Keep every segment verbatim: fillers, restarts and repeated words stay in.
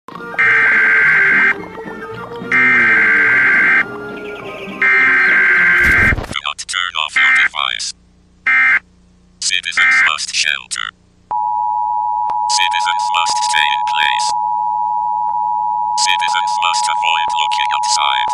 Do not turn off your device. Citizens must shelter. Citizens must stay in place. Citizens must avoid looking outside.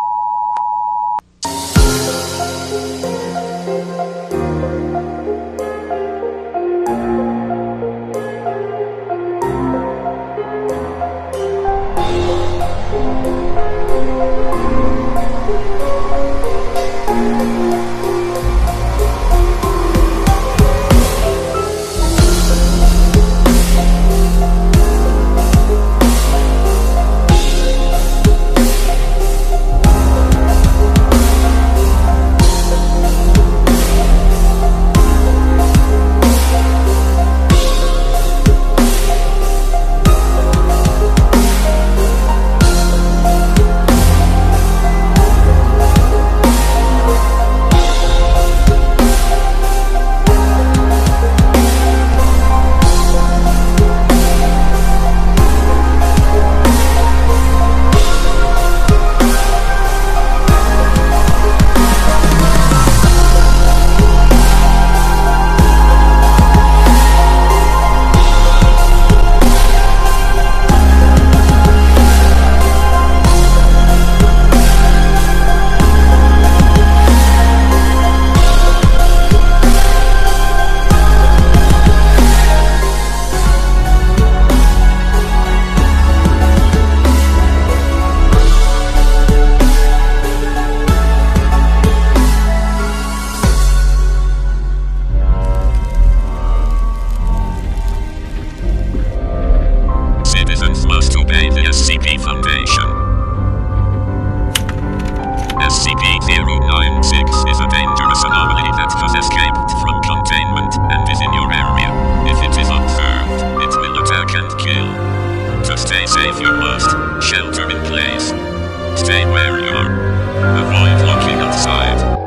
Citizens must obey the S C P Foundation. S C P zero nine six is a dangerous anomaly that has escaped from containment and is in your area. If it is observed, it will attack and kill. To stay safe you must shelter in place. Stay where you are. Avoid looking outside.